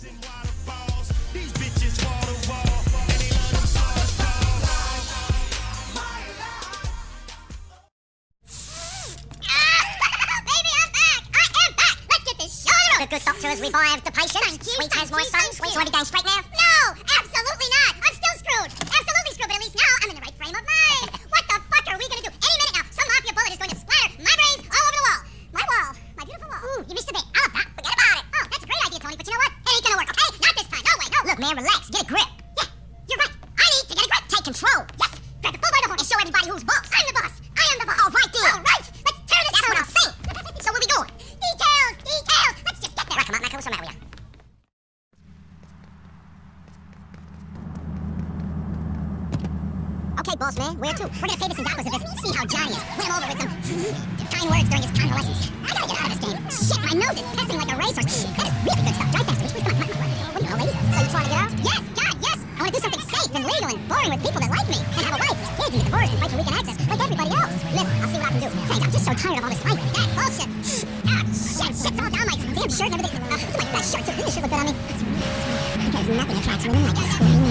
The good doctor has revived the patient. Sweet has more sons. Sweet already going straight now? No, absolutely not. I'm still screwed. Absolutely screwed, but at least now I'm in the right frame of mind. What the fuck are we gonna do? Any minute now, some mafia bullet is going to splatter my brains all over the wall. My wall. My beautiful wall. Ooh, you missed a bit. I love that. Forget about it. Oh, that's a great idea, Tony, but you know what? It ain't gonna work, okay? Not this time. No way, no. Look, man, relax. Get a grip. Yeah, you're right. I need to get a grip. Take control. Yes. Grab the bull by the horn and show everybody who's boss. I'm the boss. I am the boss. All right, then. All right. Let's tear this out. That's what I'm saying. So where we going? Details. Details. Let's just get there. Right, come on, Michael. What's the matter with you? Okay, boss man, where to? We're gonna pay this in dollars a visit. See how Johnny is. Win him over with some kind words during his convalescence. I gotta get out of this game. Shit, my nose is pissing like a racehorse. That is really good stuff. Drive faster, Rich. Come on, come on. What do you know, ladies? So you trying to get out? Yes, God, yes. I wanna do something safe and legal and boring with people that like me. And have a wife, kids, and get divorced and fight for weekend access like everybody else. Listen, I'll see what I can do. Thanks, I'm just so tired of all this fighting. That bullshit. Ah, shit's all down my damn shirt and everything. Look at that shirt, too. This shirt look good on me. Because nothing attracts women like a scream.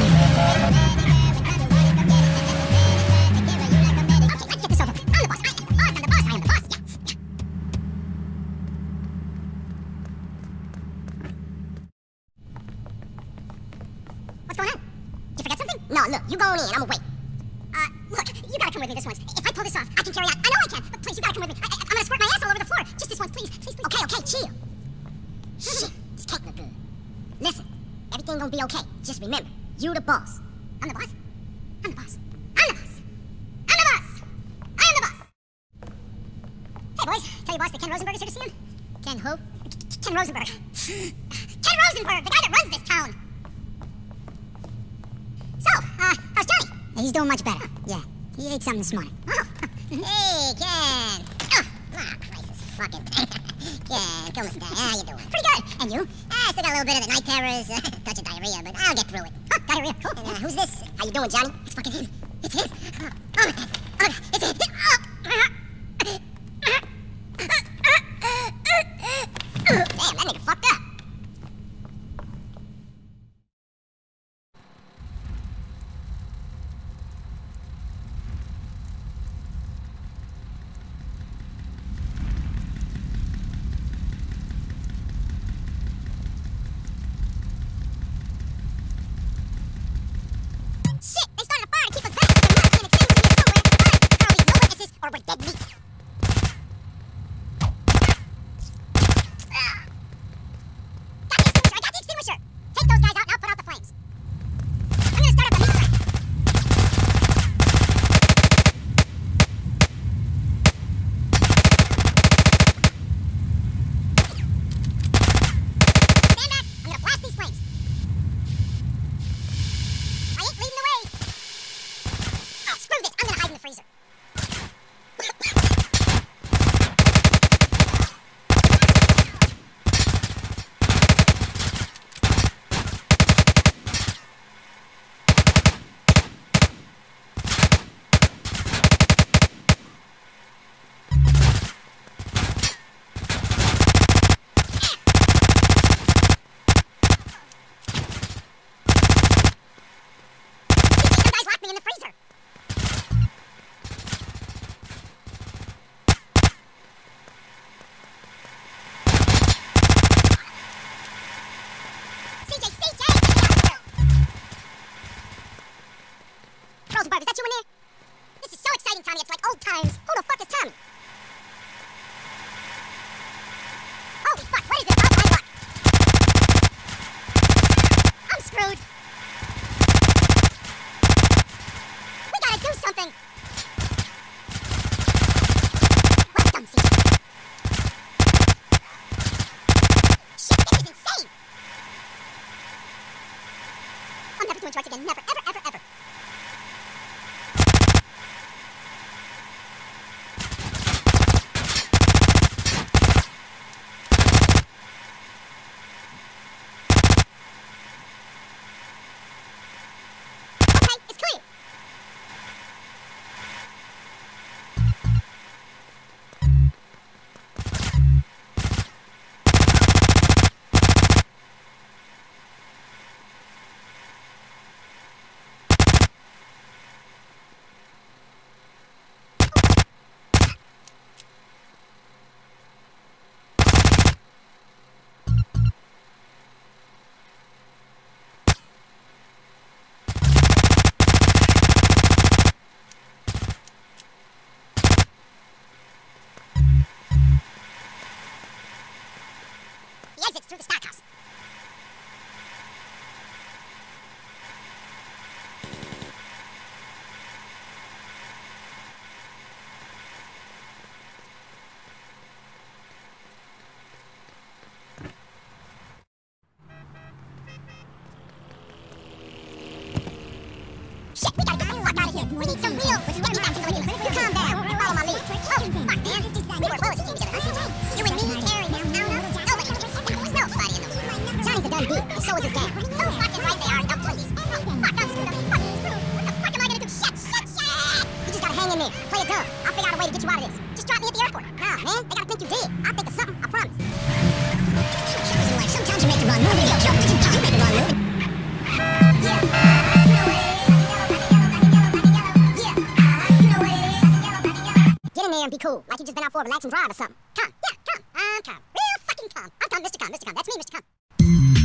No, look, you go on in, I'm gonna wait. Look, you gotta come with me this once. If I pull this off, I can carry out. I know I can, but please, you gotta come with me. I'm gonna squirt my ass all over the floor. Just this once, please. Please, please. Okay, chill. Shit, this can't look good. Listen, everything gonna be okay. Just remember, you the boss. I'm the boss? I'm the boss. I'm the boss. I'm the boss. I am the boss. Hey, boys, tell your boss that Ken Rosenberg is here to see him. Ken who? Ken Rosenberg. Ken Rosenberg, the guy that runs this town. So, how's Johnny? He's doing much better. Yeah, he ate something this morning. Oh, hey, Ken. Oh, crisis, fucking Ken, come on, how you doing? Pretty good. And you? I still got a little bit of the night terrors, touch of diarrhea, but I'll get through it. Oh, diarrhea, cool. And, who's this? How you doing, Johnny? It's fucking him. It's him. Oh, my God. Oh, it's him. Damn, that nigga fucked up. Rosenberg, is that you in there? This is so exciting, Tommy. It's like old times. Who the fuck is Tommy? Holy fuck, what is this? Oh, my luck. I'm screwed. We gotta do something. What a dumb scene. Shit, this is insane. I'm never doing drugs again. Never, ever, ever, ever. shit, we gotta get the fuck out of here. We need some real. Get me back to the lead. You calm down. Follow my lead. Oh, fuck, man. We were close team together. You and me, Terry, Miss Alna, nobody in the world. Johnny's a done deal, and so is his gang. Oh, fucking right they are, dumb pussies. Oh, fuck, I'm screwed up. Fucking screwed. What the fuck am I gonna do? Shit. You just gotta hang in there. Play it dumb. I'll figure out a way to get you out of this. Just drop me at the airport. Nah, man, they gotta think you dead. I'll think of something, I promise. Sometimes you make the wrong move. You make the wrong move. Get in there and be cool, like you just been out for a relaxing drive or something. Come, yeah, come. I'm calm. Real fucking calm. I'm calm, Mr. Calm, Mr. Calm. That's me, Mr. Calm.